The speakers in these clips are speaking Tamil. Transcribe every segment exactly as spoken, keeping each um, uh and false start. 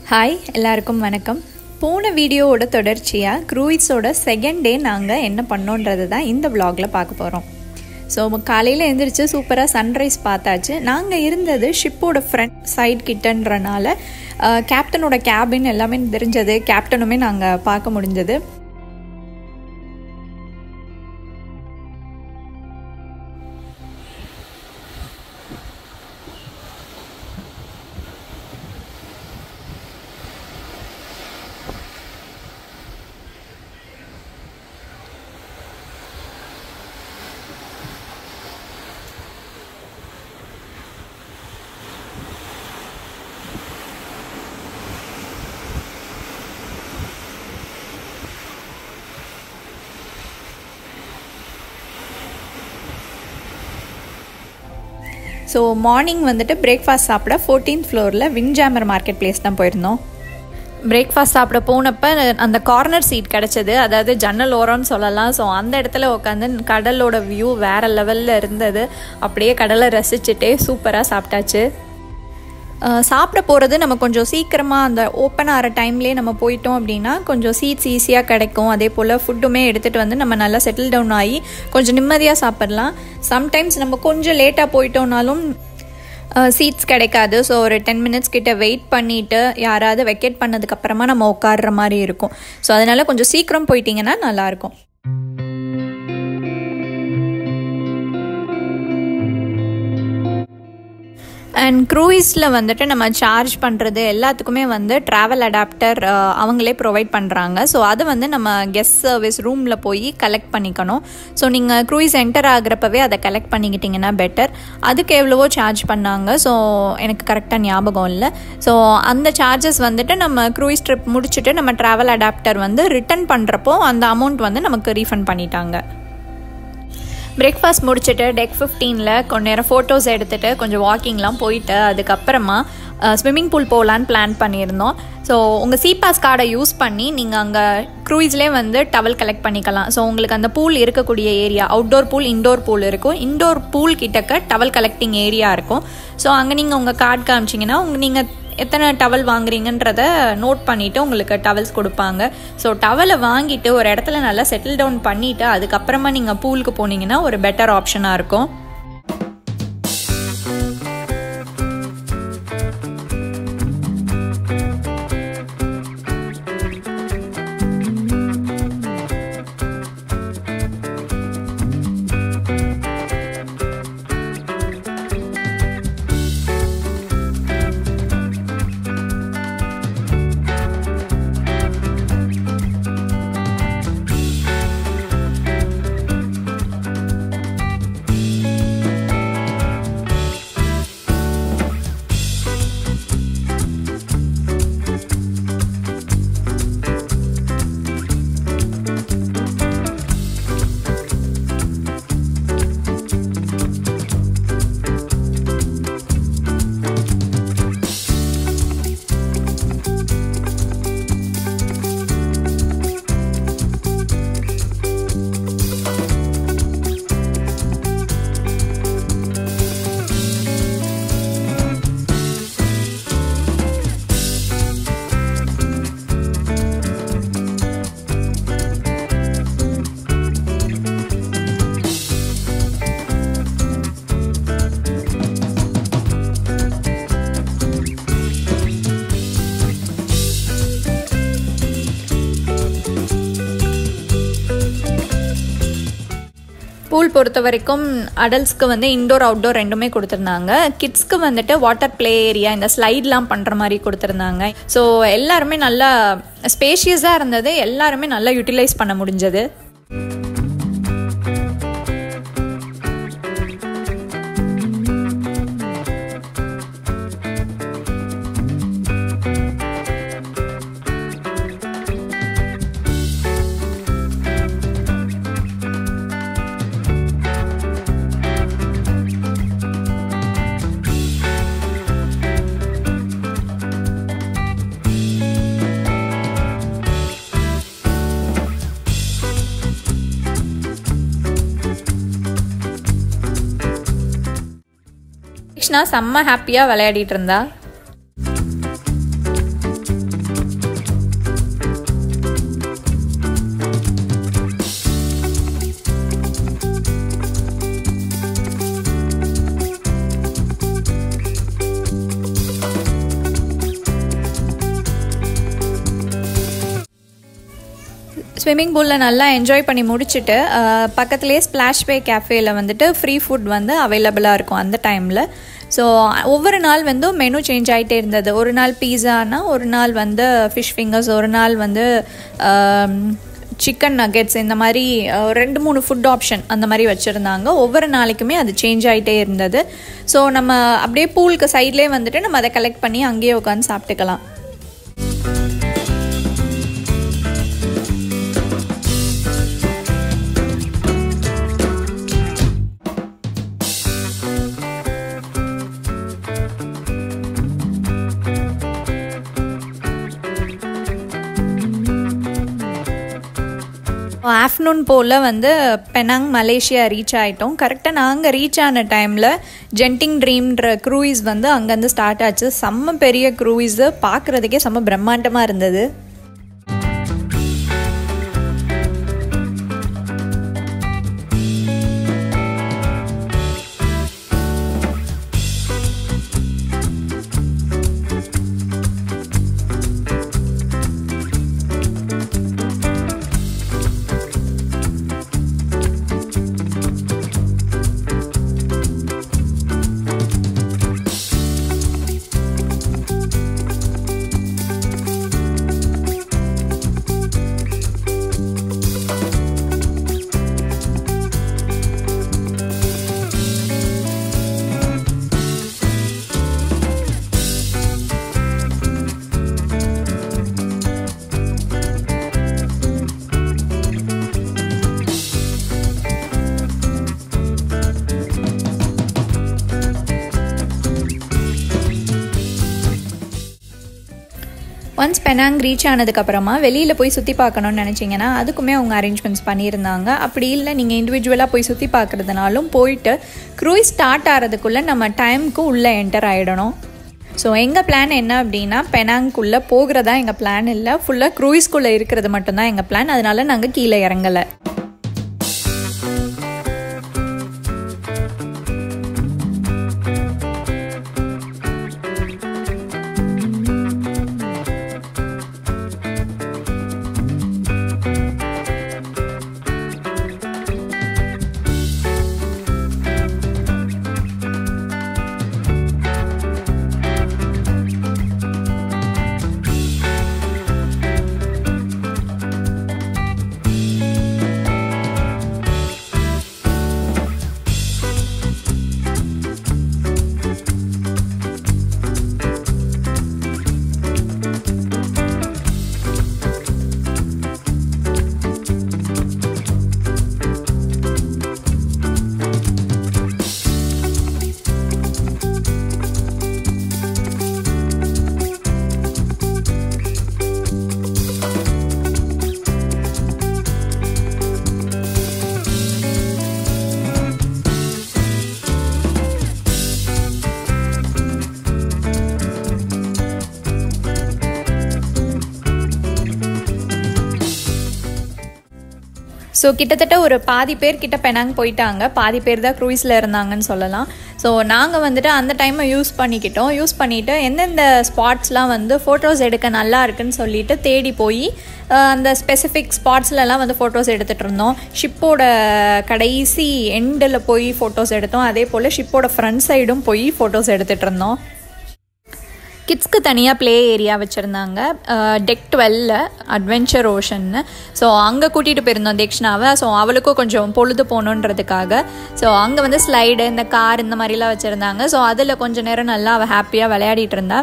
ஹாய் எல்லாருக்கும் வணக்கம். போன வீடியோவோட தொடர்ச்சியாக க்ரூயிஸோட செகண்ட் டே நாங்கள் என்ன பண்ணோன்றது தான் இந்த விலாகில் பார்க்க போகிறோம். ஸோ காலையில் எழுந்திரிச்சு சூப்பராக சன்ரைஸ் பார்த்தாச்சு. நாங்கள் இருந்தது ஷிப்போட ஃப்ரண்ட் சைட் கிட்டன்றனால கேப்டனோட கேபின் எல்லாமே தெரிஞ்சது, கேப்டனுமே நாங்கள் பார்க்க முடிஞ்சது. ஸோ மார்னிங் வந்துட்டு பிரேக்ஃபாஸ்ட் சாப்பிட ஃபோர்டீன்த் ஃப்ளோரில் விண்ட்ஜாமர் மார்க்கெட் பிளேஸ் தான் போயிருந்தோம். பிரேக்ஃபாஸ்ட் சாப்பிட போனப்போ அந்த கார்னர் சீட் கிடச்சிது, அதாவது ஜன்னல் ஓரம்னு சொல்லலாம். ஸோ அந்த இடத்துல உட்காந்து கடலோட வியூ வேறு லெவலில் இருந்தது. அப்படியே கடலை ரசிச்சுட்டே சூப்பராக சாப்பிட்டாச்சு. சாப்பிட போகிறது நம்ம கொஞ்சம் சீக்கிரமாக அந்த ஓப்பன் ஆகிற டைம்லேயே நம்ம போயிட்டோம் அப்படின்னா கொஞ்சம் சீட்ஸ் ஈஸியாக கிடைக்கும். அதே போல் ஃபுட்டுமே எடுத்துகிட்டு வந்து நம்ம நல்லா செட்டில் டவுன் ஆகி கொஞ்சம் நிம்மதியாக சாப்பிட்லாம். சம்டைம்ஸ் நம்ம கொஞ்சம் லேட்டாக போயிட்டோம்னாலும் சீட்ஸ் கிடைக்காது. ஸோ ஒரு டென் மினிட்ஸ் கிட்ட வெயிட் பண்ணிவிட்டு யாராவது வெக்கேட் பண்ணதுக்கப்புறமா நம்ம உட்கார்ற மாதிரி இருக்கும். ஸோ அதனால் கொஞ்சம் சீக்கிரம் போயிட்டிங்கன்னா நல்லாயிருக்கும். அண்ட் க்ரூயிஸில் வந்துட்டு நம்ம சார்ஜ் பண்ணுறது எல்லாத்துக்குமே வந்து ட்ராவல் அடாப்டர் அவங்களே ப்ரொவைட் பண்ணுறாங்க. ஸோ அது வந்து நம்ம கெஸ்ட் சர்வீஸ் ரூமில் போய் கலெக்ட் பண்ணிக்கணும். ஸோ நீங்கள் க்ரூயிஸ் என்டர் ஆகிறப்பவே அதை கலெக்ட் பண்ணிக்கிட்டிங்கன்னா பெட்டர். அதுக்கு எவ்வளவோ சார்ஜ் பண்ணாங்க. ஸோ எனக்கு கரெக்டாக ஞாபகம் இல்லை. ஸோ அந்த சார்ஜஸ் வந்துட்டு நம்ம க்ரூயிஸ் ட்ரிப் முடிச்சுட்டு நம்ம ட்ராவல் அடாப்டர் வந்து ரிட்டர்ன் பண்ணுறப்போ அந்த அமௌண்ட் வந்து நமக்கு ரீஃபண்ட் பண்ணிட்டாங்க. பிரேக்ஃபாஸ்ட் முடிச்சுட்டு டெக் ஃபிஃப்டீனில் கொஞ்ச நேரம் ஃபோட்டோஸ் எடுத்துகிட்டு கொஞ்சம் வாக்கிங்லாம் போயிட்டு அதுக்கப்புறமா ஸ்விம்மிங் பூல் போகலான்னு பிளான் பண்ணியிருந்தோம். ஸோ உங்கள் சிபாஸ் கார்டை யூஸ் பண்ணி நீங்கள் அங்கே க்ரூயிஸ்லேயே வந்து டவல் கலெக்ட் பண்ணிக்கலாம். ஸோ உங்களுக்கு அந்த பூல் இருக்கக்கூடிய area outdoor pool indoor pool இருக்கும். இன்டோர் பூல் கிட்டக்க டவல் கலெக்டிங் ஏரியா இருக்கும். ஸோ அங்கே நீங்கள் உங்கள் கார்டு காமிச்சிங்கன்னா உங்கள் நீங்கள் எத்தனை டவல் வாங்குறீங்கன்றத நோட் பண்ணிவிட்டு உங்களுக்கு டவல்ஸ் கொடுப்பாங்க. ஸோ டவலை வாங்கிட்டு ஒரு இடத்துல நல்லா செட்டில் டவுன் பண்ணிவிட்டு அதுக்கப்புறமா நீங்கள் பூலுக்கு போனீங்கன்னா ஒரு பெட்டர் ஆப்ஷனாக இருக்கும். பூல் பொறுத்த வரைக்கும் அடல்ட்ஸ்க்கு வந்து இன்டோர் அவுட்டோர் ரெண்டுமே கொடுத்துருந்தாங்க. கிட்ஸ்க்கு வந்துட்டு வாட்டர் ப்ளே ஏரியா இந்த ஸ்லைட்லாம் பண்ணுற மாதிரி கொடுத்துருந்தாங்க. ஸோ எல்லாருமே நல்லா ஸ்பேஷியஸாக இருந்தது. எல்லாருமே நல்லா யூட்டிலைஸ் பண்ண முடிஞ்சது. கிருஷ்ணா செம்ம ஹாப்பியாக விளையாடிட்டு இருந்தா. ஸ்விம்மிங் பூலில் நல்லா என்ஜாய் பண்ணி முடிச்சுட்டு பக்கத்துலேயே ஸ்ப்ளாஷ் பே கேஃபேயில் வந்துட்டு ஃப்ரீ ஃபுட் வந்து அவைலபிளாக இருக்கும் அந்த டைமில். ஸோ ஒவ்வொரு நாள் வந்து மெனு சேஞ்ச் ஆகிட்டே இருந்தது. ஒரு நாள் பீஸானா, ஒரு நாள் வந்து ஃபிஷ் ஃபிங்கர்ஸ், ஒரு நாள் வந்து சிக்கன் நகெட்ஸ், இந்த மாதிரி ரெண்டு மூணு ஃபுட் ஆப்ஷன் அந்த மாதிரி வச்சுருந்தாங்க. ஒவ்வொரு நாளைக்குமே அது சேஞ்ச் ஆகிட்டே இருந்தது. ஸோ நம்ம அப்படியே பூலுக்கு சைட்லேயே வந்துட்டு நம்ம அதை கலெக்ட் பண்ணி அங்கேயே உட்காந்து சாப்பிட்டுக்கலாம். ஆஃப்டர்நூன் போல் வந்து பெனாங் மலேசியா ரீச் ஆகிட்டோம். கரெக்டாக நாங்கள் ரீச் ஆன டைமில் ஜென்டிங் ட்ரீம்ன்ற க்ரூயிஸ் வந்து அங்கேருந்து ஸ்டார்ட் ஆச்சு. செம்ம பெரிய க்ரூயிஸு, பார்க்குறதுக்கே செம்ம பிரம்மாண்டமாக இருந்தது. ஒன்ஸ் பெனாங் ரீச் ஆனதுக்கப்புறமா வெளியில் போய் சுற்றி பார்க்கணுன்னு நினச்சிங்கன்னா அதுக்குமே அவங்க அரேஞ்ச்மெண்ட்ஸ் பண்ணியிருந்தாங்க. அப்படி இல்லை நீங்கள் இண்டிவிஜுவலாக போய் சுற்றி பார்க்குறதுனாலும் போயிட்டு க்ரூயிஸ் ஸ்டார்ட் ஆகிறதுக்குள்ளே நம்ம டைமுக்கு உள்ளே என்டர் ஆகிடணும். ஸோ எங்கள் பிளான் என்ன அப்படின்னா, பெனாங்குள்ளே போகிறதா எங்கள் பிளான் இல்லை, ஃபுல்லாக க்ரூயிஸ்குள்ளே இருக்கிறது மட்டும்தான் எங்கள் பிளான். அதனால நாங்கள் கீழே இறங்கலை. ஸோ கிட்டத்தட்ட ஒரு பாதி பேர் கிட்ட பெனாங் போயிட்டாங்க, பாதி பேர் தான் க்ரூயிஸில் இருந்தாங்கன்னு சொல்லலாம். ஸோ நாங்கள் வந்துட்டு அந்த டைமை யூஸ் பண்ணிக்கிட்டோம். யூஸ் பண்ணிவிட்டு எந்தெந்த ஸ்பாட்ஸ்லாம் வந்து ஃபோட்டோஸ் எடுக்க நல்லா இருக்குன்னு சொல்லிட்டு தேடி போய் அந்த ஸ்பெசிஃபிக் ஸ்பாட்ஸ்லலாம் வந்து ஃபோட்டோஸ் எடுத்துகிட்டு இருந்தோம். ஷிப்போட கடைசி எண்டில் போய் ஃபோட்டோஸ் எடுத்தோம். அதே போல் ஷிப்போட ஃப்ரண்ட் சைடும் போய் ஃபோட்டோஸ் எடுத்துகிட்டு இருந்தோம். கிட்ஸ்க்கு தனியாக ப்ளே ஏரியா வச்சுருந்தாங்க, டெக் டுவெல்ல அட்வென்ச்சர் ஓஷன்னு. ஸோ அங்கே கூட்டிகிட்டு போயிருந்தோம் தீக்ஷனாவை. ஸோ அவளுக்கும் கொஞ்சம் பொழுது போகணுன்றதுக்காக ஸோ அங்கே வந்து ஸ்லைடு, இந்த கார், இந்த மாதிரிலாம் வச்சுருந்தாங்க. ஸோ அதில் கொஞ்சம் நேரம் நல்லா அவள் ஹாப்பியாக விளையாடிட்டு இருந்தா.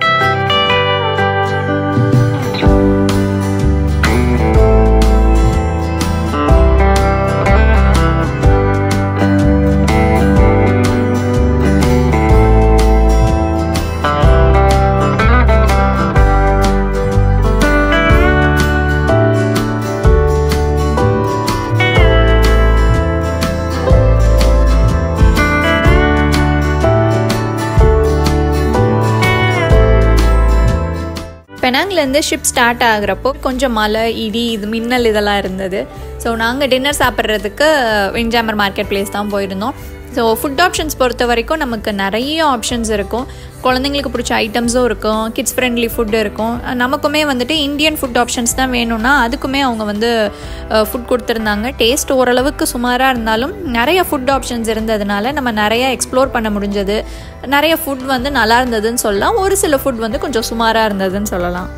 பெனாங்லேருந்து ஷிப் ஸ்டார்ட் ஆகுறப்போ கொஞ்சம் மழை, இடி, இது மின்னல் இதெல்லாம் இருந்தது. ஸோ நாங்கள் டின்னர் சாப்பிட்றதுக்கு விண்ட்ஜாமர் மார்க்கெட் பிளேஸ் தான் போயிருந்தோம். ஸோ ஃபுட் ஆப்ஷன்ஸ் பொறுத்த வரைக்கும் நமக்கு நிறைய ஆப்ஷன்ஸ் இருக்கும். குழந்தைங்களுக்கு பிடிச்ச ஐட்டம்ஸும் இருக்கும், கிட்ஸ் ஃப்ரெண்ட்லி ஃபுட்டு இருக்கும். நமக்குமே வந்துட்டு இந்தியன் ஃபுட் ஆப்ஷன்ஸ் தான் வேணும்னா அதுக்குமே அவங்க வந்து ஃபுட் கொடுத்துருந்தாங்க. டேஸ்ட் ஓரளவுக்கு சுமாராக இருந்தாலும் நிறைய ஃபுட் ஆப்ஷன்ஸ் இருந்ததுனால நம்ம நிறையா எக்ஸ்ப்ளோர் பண்ண முடிஞ்சது. நிறைய ஃபுட் வந்து நல்லா இருந்ததுன்னு சொல்லலாம், ஒரு சில ஃபுட் வந்து கொஞ்சம் சுமாராக இருந்ததுன்னு சொல்லலாம்.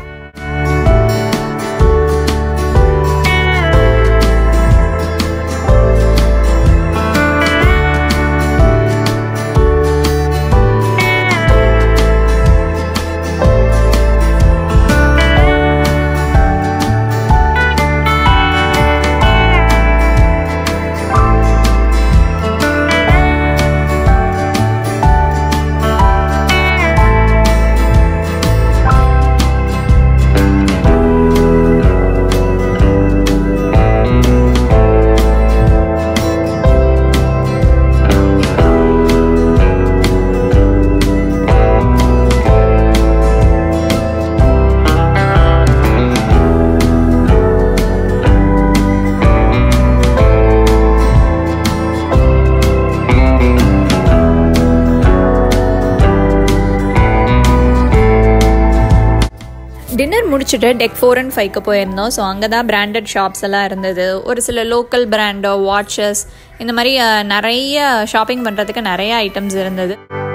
டின்னர் முடிச்சுட்டு டெக் ஃபோர் அண்ட் ஃபைவ்க்கு போயிருந்தோம். ஸோ அங்கே தான் பிராண்டட் ஷாப்ஸ் எல்லாம் இருந்தது. ஒரு சில லோக்கல் பிராண்டோ வாட்சஸ் இந்த மாதிரி நிறைய ஷாப்பிங் பண்ணுறதுக்கு நிறைய ஐட்டம்ஸ் இருந்தது.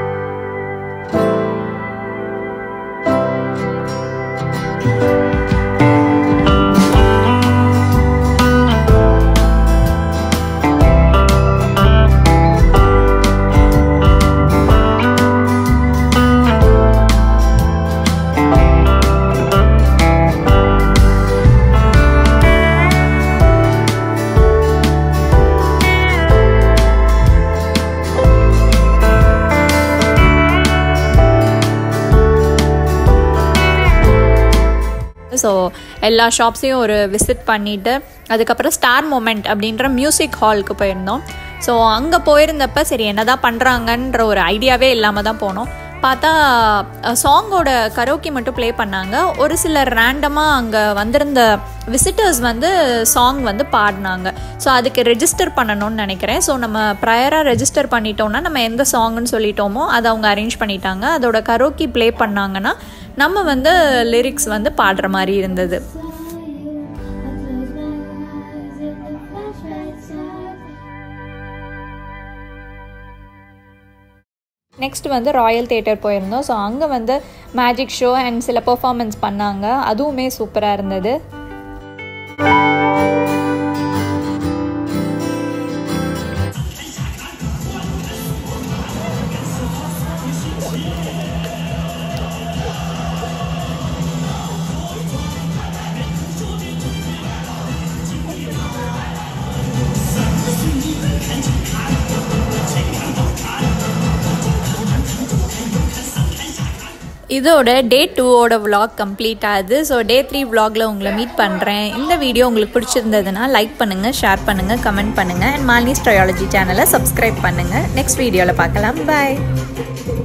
ஸோ எல்லா ஷாப்ஸையும் ஒரு விசிட் பண்ணிவிட்டு அதுக்கப்புறம் ஸ்டார் மொமெண்ட் அப்படின்ற மியூசிக் ஹாலுக்கு போயிருந்தோம். ஸோ அங்கே போயிருந்தப்போ சரி என்ன தான் பண்ணுறாங்கன்ற ஒரு ஐடியாவே இல்லாமல் தான் போனோம். பார்த்தா சாங்கோட கரோக்கி மட்டும் ப்ளே பண்ணாங்க. ஒரு சிலர் ரேண்டமாக அங்கே வந்திருந்த விசிட்டர்ஸ் வந்து சாங் வந்து பாடினாங்க. ஸோ அதுக்கு ரெஜிஸ்டர் பண்ணணும்னு நினைக்கிறேன். ஸோ நம்ம ப்ரையராக ரெஜிஸ்டர் பண்ணிட்டோம்னா நம்ம எந்த சாங்குன்னு சொல்லிட்டோமோ அதை அவங்க அரேஞ்ச் பண்ணிட்டாங்க. அதோட கரோக்கி ப்ளே பண்ணாங்கன்னா நம்ம வந்து லிரிக்ஸ் வந்து பாடுற மாதிரி இருந்தது. நெக்ஸ்ட் வந்து ராயல் தியேட்டர் போயிருந்தோம். ஸோ அங்கே வந்து மேஜிக் ஷோ அண்ட் சில பெர்ஃபார்மன்ஸ் பண்ணாங்க. அதுவுமே சூப்பராக இருந்தது. இதோட டே டூவோட விலாக் கம்ப்ளீட் ஆகுது. ஸோ டே த்ரீ விலாகில் உங்களை மீட் பண்ணுறேன். இந்த வீடியோ உங்களுக்கு பிடிச்சிருந்ததுன்னா லைக் பண்ணுங்கள், ஷேர் பண்ணுங்கள், கமெண்ட் பண்ணுங்கள் அண்ட் மாலினிஸ் ட்ரையாலஜி சேனலை சப்ஸ்கிரைப் பண்ணுங்கள். நெக்ஸ்ட் வீடியோவில் பார்க்கலாம். பாய்.